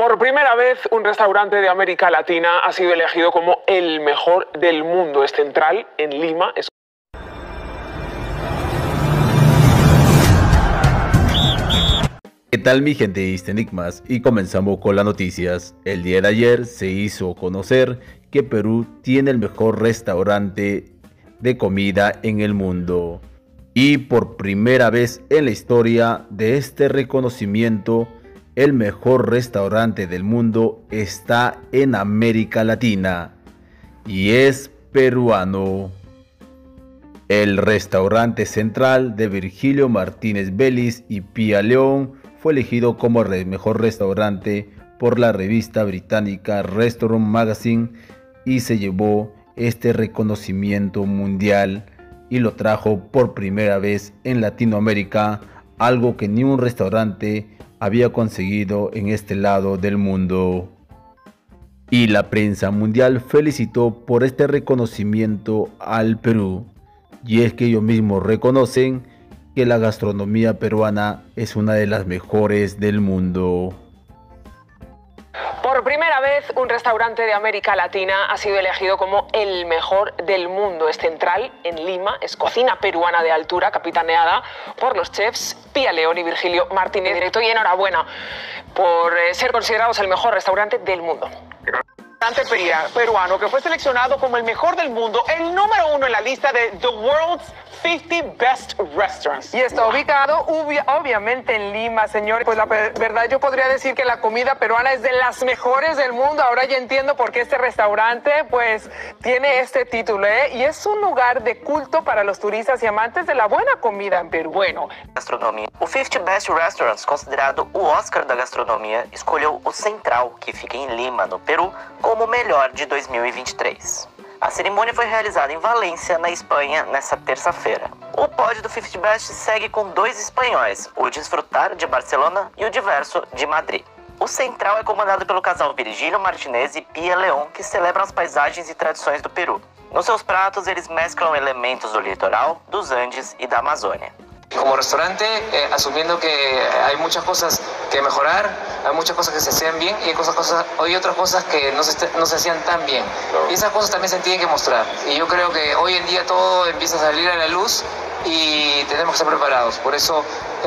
Por primera vez, un restaurante de América Latina ha sido elegido como el mejor del mundo. Es central en Lima. ¿Qué tal mi gente de Enigmas? Y comenzamos con las noticias. El día de ayer se hizo conocer que Perú tiene el mejor restaurante de comida en el mundo. Y por primera vez en la historia de este reconocimiento, el mejor restaurante del mundo está en América Latina y es peruano. El restaurante central de Virgilio Martínez Vélez y Pía León fue elegido como el mejor restaurante por la revista británica Restaurant Magazine y se llevó este reconocimiento mundial y lo trajo por primera vez en Latinoamérica, algo que ni un restaurante había conseguido en este lado del mundo. Y la prensa mundial felicitó por este reconocimiento al Perú, y es que ellos mismos reconocen que la gastronomía peruana es una de las mejores del mundo. Por primera vez, un restaurante de América Latina ha sido elegido como el mejor del mundo. Es central en Lima, es cocina peruana de altura, capitaneada por los chefs Pía León y Virgilio Martínez. Directo y enhorabuena por ser considerados el mejor restaurante del mundo. Peruano que fue seleccionado como el mejor del mundo, el número 1 en la lista de The World's 50 Best Restaurants. Y está ubicado obviamente en Lima, señores. Pues la verdad yo podría decir que la comida peruana es de las mejores del mundo. Ahora ya entiendo por qué este restaurante pues tiene este título, ¿eh? Y es un lugar de culto para los turistas y amantes de la buena comida en Perú. Bueno, gastronomia. O 50 Best Restaurants, considerado o Oscar da gastronomia, escolheu o Central, que fica em Lima, no Peru, como o melhor de 2023. A cerimônia foi realizada em Valência, na Espanha, nesta terça-feira. O pódio do 50 Best segue com 2 espanhóis, o Disfrutar, de Barcelona, e o Diverso, de Madrid. O Central é comandado pelo casal Virgilio Martínez e Pía León, que celebram as paisagens e tradições do Peru. Nos seus pratos, eles mesclam elementos do litoral, dos Andes e da Amazônia. Como restaurante, asumiendo que hay muchas cosas que mejorar, hay muchas cosas que se hacían bien y hay otras cosas que no se hacían tan bien. Y esas cosas también se tienen que mostrar. Y yo creo que hoy en día todo empieza a salir a la luz y tenemos que estar preparados. Por eso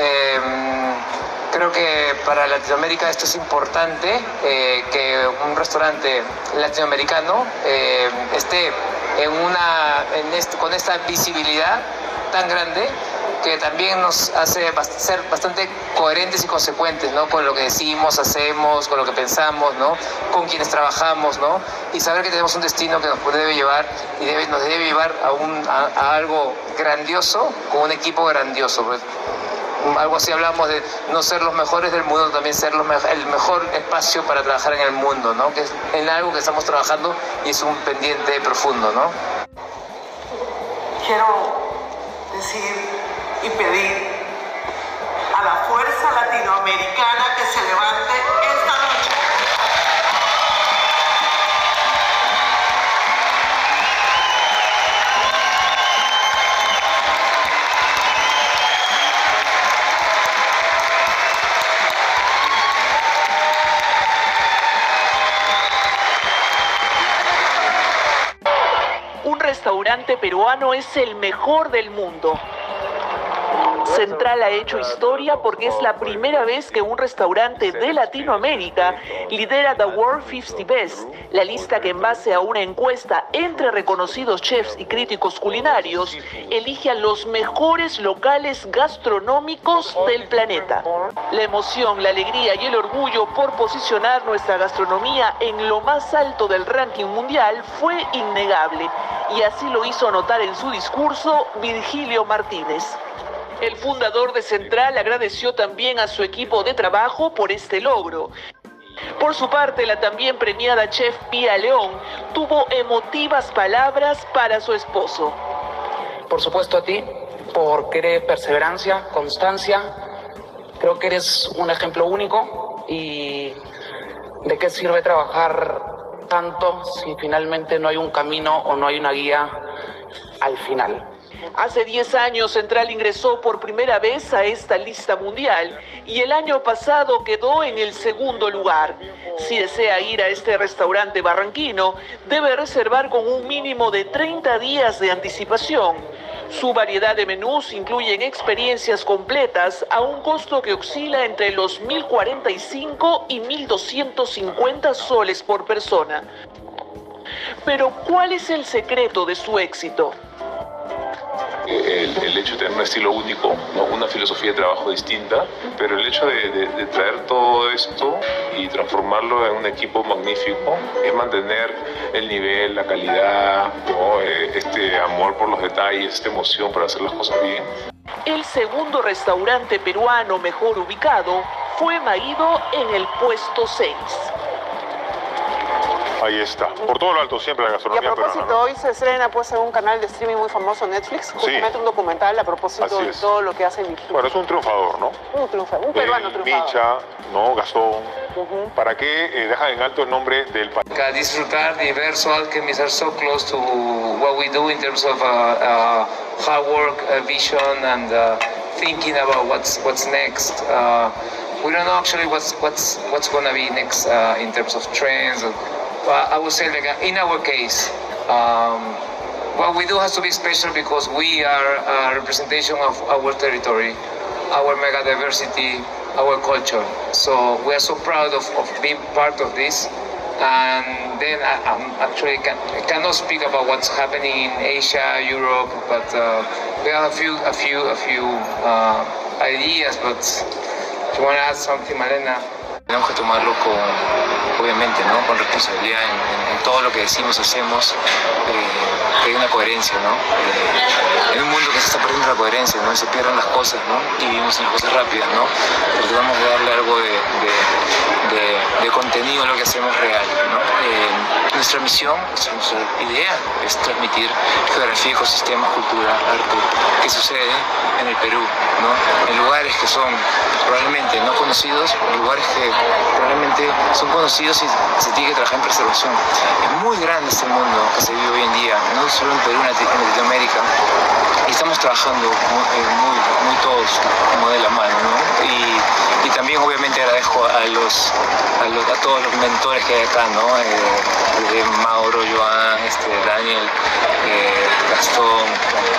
creo que para Latinoamérica esto es importante, que un restaurante latinoamericano esté con esta visibilidad tan grande, que también nos hace ser bastante coherentes y consecuentes, ¿no? Con lo que decimos, hacemos, con lo que pensamos, ¿no? Con quienes trabajamos, ¿no? Y saber que tenemos un destino que nos debe llevar y nos debe llevar a algo grandioso, con un equipo grandioso. Pues, algo así hablamos de no ser los mejores del mundo, también ser el mejor espacio para trabajar en el mundo, ¿no? Que es en algo que estamos trabajando y es un pendiente profundo, ¿no? Quiero decir y pedir a la fuerza latinoamericana que se levante esta noche. Un restaurante peruano es el mejor del mundo. Central ha hecho historia porque es la primera vez que un restaurante de Latinoamérica lidera The World 50 Best, la lista que en base a una encuesta entre reconocidos chefs y críticos culinarios elige a los mejores locales gastronómicos del planeta. La emoción, la alegría y el orgullo por posicionar nuestra gastronomía en lo más alto del ranking mundial fue innegable, y así lo hizo notar en su discurso Virgilio Martínez. El fundador de Central agradeció también a su equipo de trabajo por este logro. Por su parte, la también premiada chef Pía León tuvo emotivas palabras para su esposo. Por supuesto a ti, por querer perseverancia, constancia. Creo que eres un ejemplo único y de qué sirve trabajar tanto si finalmente no hay un camino o no hay una guía al final. Hace 10 años Central ingresó por primera vez a esta lista mundial y el año pasado quedó en el segundo lugar. Si desea ir a este restaurante barranquino, debe reservar con un mínimo de 30 días de anticipación. Su variedad de menús incluyen experiencias completas a un costo que oscila entre los 1.045 y 1.250 soles por persona. Pero, ¿cuál es el secreto de su éxito? El hecho de tener un estilo único, ¿no? Una filosofía de trabajo distinta, pero el hecho de traer todo esto y transformarlo en un equipo magnífico es mantener el nivel, la calidad, ¿no? Este amor por los detalles, esta emoción para hacer las cosas bien. El segundo restaurante peruano mejor ubicado fue Maído en el puesto 6. Ahí está, por todo lo alto siempre la gastronomía peruana. Y a propósito, hoy se estrena pues en un canal de streaming muy famoso, Netflix, justamente un documental a propósito de todo lo que hace Virgilio. Bueno, es un triunfador, ¿no? Un peruano triunfador. Micha, ¿no? Gastón. ¿Para qué dejan en alto el nombre del país? Disfrutar de ver So Alchemist are so close to what we do in terms of hard work, vision, and thinking about what's next. We don't know actually what's going to be next in terms of trends. I would say, like in our case, what we do has to be special because we are a representation of our territory, our mega diversity, our culture. So we are so proud of being part of this. And then I cannot speak about what's happening in Asia, Europe, but we have a few ideas. But do you want to add something, Malena? Tenemos que tomarlo obviamente, ¿no? Con responsabilidad en todo lo que decimos, hacemos, que hay una coherencia, ¿no? En un mundo que se está perdiendo la coherencia, ¿no? Se pierden las cosas, ¿no? Y vivimos en cosas rápidas, ¿no? Pero tratamos de darle algo de contenido a lo que hacemos real, ¿no? Nuestra misión, nuestra idea es transmitir geografía, ecosistemas, cultura, arte, que sucede en el Perú, ¿no? En lugares que son probablemente no conocidos, lugares que probablemente son conocidos y se tiene que trabajar en preservación. Es muy grande este mundo que se vive hoy en día, no solo en Perú, en Latinoamérica, y estamos trabajando muy todos como de la mano, ¿no? Y también obviamente agradezco a todos los mentores que hay acá, ¿no? De Mauro, Joan, Daniel, Gastón,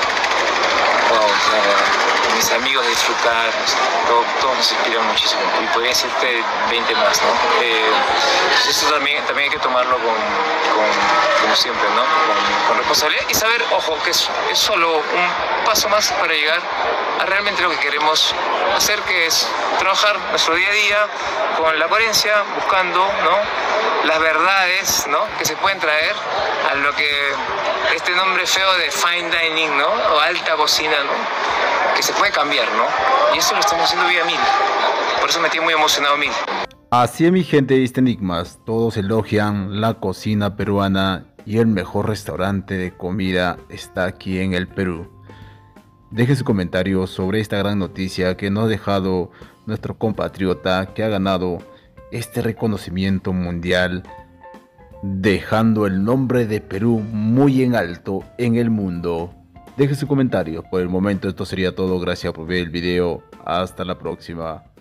mis amigos de Disfrutar, todos nos inspiran muchísimo y podría decirte 20 más, ¿no? Esto también hay que tomarlo como siempre, ¿no? Con responsabilidad y saber, ojo, que es solo un paso más para llegar a realmente lo que queremos hacer, que es trabajar nuestro día a día con la coherencia, buscando, ¿no? Las verdades, ¿no? Que se pueden traer a lo que este nombre feo de fine dining, ¿no? O alta cocina, ¿no? Que se puede cambiar, ¿no? Y eso lo estamos haciendo vía Mil. Por eso me tiene muy emocionado Mil. Así es, mi gente de Enigmas, todos elogian la cocina peruana y el mejor restaurante de comida está aquí en el Perú. Deje su comentario sobre esta gran noticia que nos ha dejado nuestro compatriota que ha ganado este reconocimiento mundial, dejando el nombre de Perú muy en alto en el mundo. Deje su comentario. Por el momento esto sería todo. Gracias por ver el video. Hasta la próxima.